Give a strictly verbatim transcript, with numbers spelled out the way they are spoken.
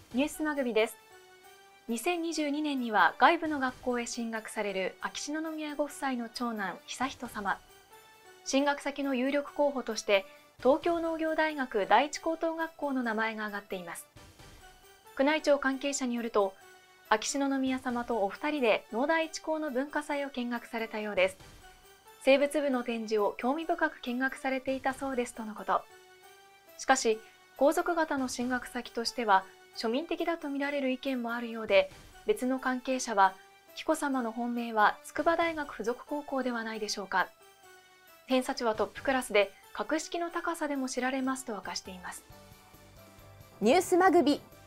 ニュースまぐびです。にせんにじゅうにねんには外部の学校へ進学される秋篠宮ご夫妻の長男悠仁さま。進学先の有力候補として東京農業大学第一高等学校の名前が挙がっています。宮内庁関係者によると、秋篠宮さまとお二人で農大一高の文化祭を見学されたようです。生物部の展示を興味深く見学されていたそうですとのこと。しかし、皇族方の進学先としては庶民的だと見られる意見もあるようで、別の関係者は、紀子さまの本命は筑波大学附属高校ではないでしょうか。偏差値はトップクラスで、格式の高さでも知られますと明かしています。 ニュースまぐび